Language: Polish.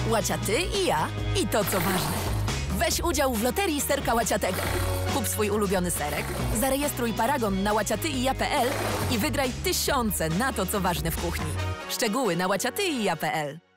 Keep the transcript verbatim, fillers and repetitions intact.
Łacia ty i ja i to, co ważne. Weź udział w loterii serka łaciatego. Kup swój ulubiony serek, zarejestruj paragon na łaciatyija kropka pe el i wygraj tysiące na to, co ważne w kuchni. Szczegóły na łaciatyija kropka pe el.